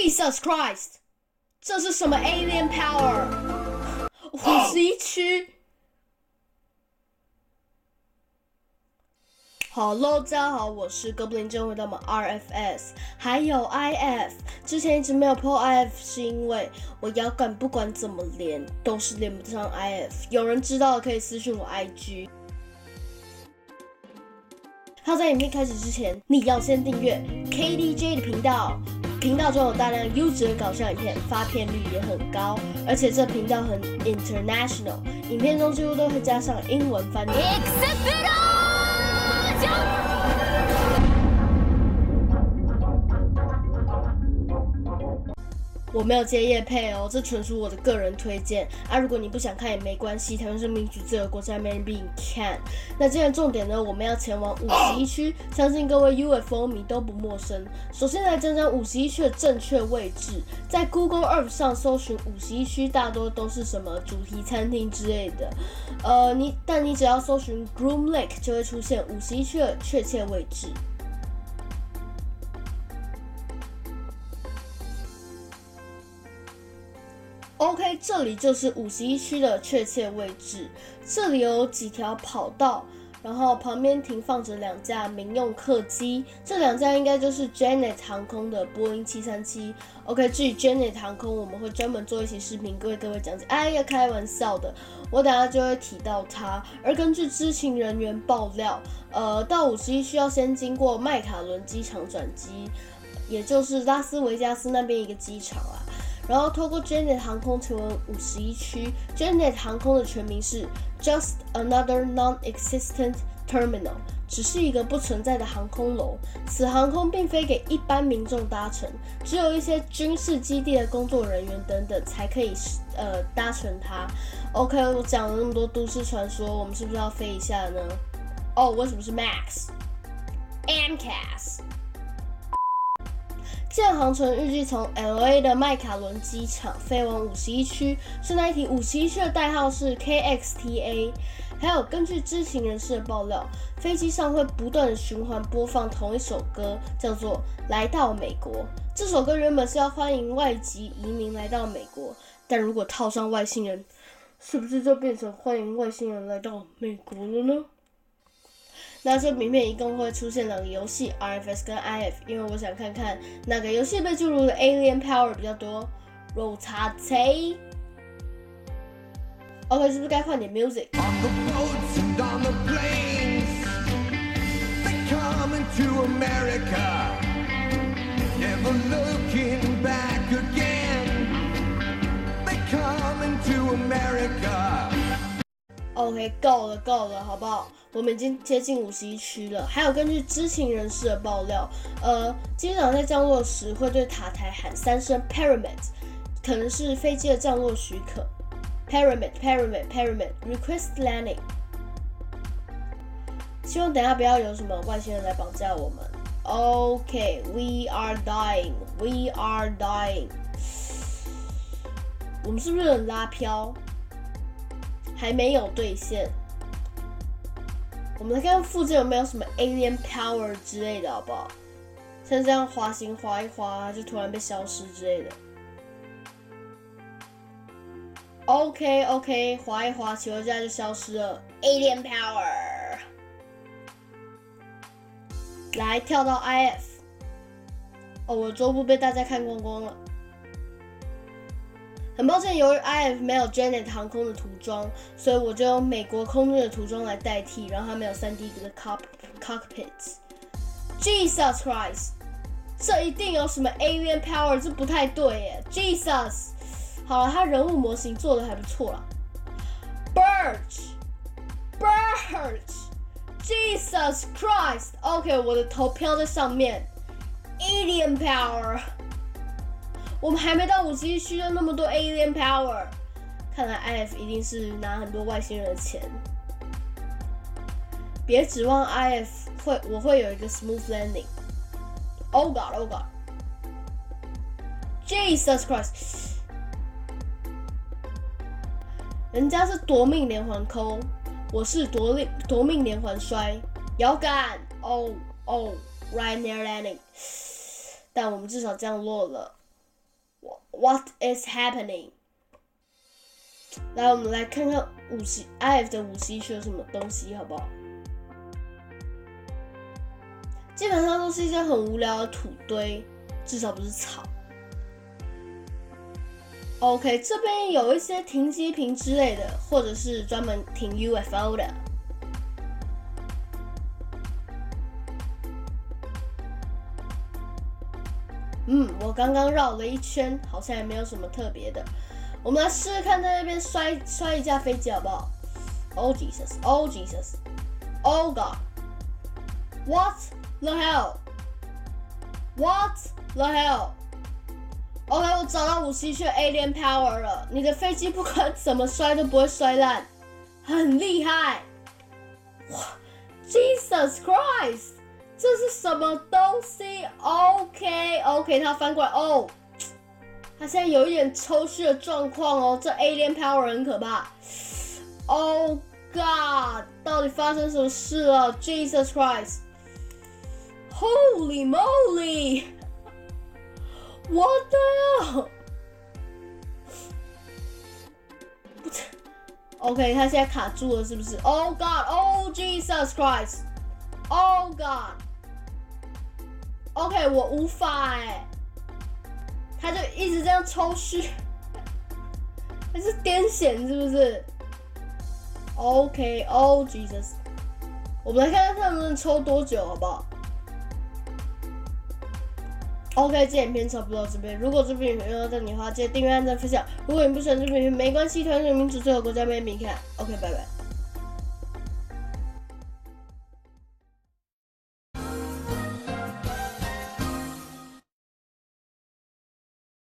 Jesus Christ， 这是什么 Alien Power？ 51区。Hello， 大家好，我是哥布林，正回到我们 RFS， 还有 IF。之前一直没有 po IF， 是因为我摇杆不管怎么连，都是连不上 IF。有人知道的可以私讯我 IG。好，在影片开始之前，你要先订阅 KDJ 的频道。频道中有大量优质的搞笑影片，发片率也很高，而且这频道很 international， 影片中几乎都会加上英文翻译。我没有接业配哦，这纯属我的个人推荐啊！如果你不想看也没关系，台湾是民主自由国家，没人逼你看。那既然重点呢，我们要前往51区，相信各位 UFO 迷都不陌生。首先来讲讲51区的正确位置，在 Google Earth 上搜寻51区，大多都是什么主题餐厅之类的。但你只要搜寻 Groom Lake 就会出现51区的确切位置。OK， 这里就是51区的确切位置。这里有几条跑道，然后旁边停放着2架民用客机，这2架应该就是 Janet 航空的波音737。OK， 至于 Janet 航空，我们会专门做一期视频，各位讲解。哎呀，开玩笑的，我等下就会提到它。而根据知情人员爆料，到51区要先经过麦卡伦机场转机，也就是拉斯维加斯那边一个机场啦。然后透过 Janet 航空前往51区。Janet 航空的全名是 Just Another Non-Existent Terminal， 只是一个不存在的航空楼。此航空并非给一般民众搭乘，只有一些军事基地的工作人员等等才可以搭乘它。OK， 我讲了那么多都市传说，我们是不是要飞一下呢？哦，为什么是 Max？MCAS。建航程预计从 LA 的麦卡伦机场飞往51区，顺带一提，51区的代号是 KXTA。还有根据知情人士的爆料，飞机上会不断的循环播放同一首歌，叫做《来到美国》。这首歌原本是要欢迎外籍移民来到美国，但如果套上外星人，是不是就变成欢迎外星人来到美国了呢？那这影片一共会出现2个游戏 RFS 跟 IF， 因为我想看看哪个游戏被注入的 Alien Power 比较多。肉叉贼 OK， 是不是该换点 music？ On the boats and on the planes, they come into America, never looking back again. They come into America.OK， 够了，好不好？我们已经接近51区了。还有根据知情人士的爆料，机长在降落时会对塔台喊3声 Pyramid， 可能是飞机的降落许可。Pyramid Request Landing。希望等一下不要有什么外星人来绑架我们。OK，We are dying。我们是不是有拉飘？还没有兑现，我们来看看附近有没有什么 Alien Power 之类的，好不好？像这样滑行滑一滑就突然被消失之类的。OK， 滑一滑，起落架就消失了。Alien Power， 来跳到 IF。我的桌布被大家看光光了。很抱歉，由于 IF 没有 Janet 航空的涂装，所以我就用美国空军的涂装来代替，然后它没有 3D 的 cockpit。Jesus Christ， 这一定有什么 Alien Power， 这不太对耶。Jesus， 好了，他人物模型做的还不错啦。Birch，Jesus Christ，OK， 我的头飘在上面。Alien Power。我们还没到51区就那么多 Alien Power， 看来 IF 一定是拿很多外星人的钱。别指望 IF 我会有一个 smooth landing。Oh God，Jesus Christ， 人家是夺命连环扣，我是夺命连环摔。摇杆 ，right near landing， 但我们至少降落了。 What is happening？ 来，我们来看看IF 的51区有什么东西，好不好？基本上都是一些很无聊的土堆，至少不是草。OK， 这边有一些停机坪之类的，或者是专门停 UFO 的。我刚刚绕了一圈，好像也没有什么特别的。我们来试试看，在那边摔一架飞机好不好 ？Oh Jesus! Oh Jesus! Oh God! What the hell? What the hell? OK， 我找到51区的 Alien Power 了。你的飞机不管怎么摔都不会摔烂，很厉害。哇 ，Jesus Christ！ 这是什么东西 ？OK， 它翻过来哦。它现在有一点抽搐的状况哦，这 Alien Power 很可怕。Oh God， 到底发生什么事了 ？Jesus Christ！Holy moly！ What the hell？ OK， 他现在卡住了，是不是 ？Oh God！Oh Jesus Christ！Oh God！OK， 我无法哎，他就一直这样抽搐，还是癫痫是不是 ？OK，Oh Jesus！ 我们来看看他能不能抽多久，好不好？ OK， 这影片差不多到这边。如果这部影片有到你的话，记得订阅、按赞、分享。如果你不喜欢这部影片，没关系，团结民主最好国家没你看。OK， 拜拜。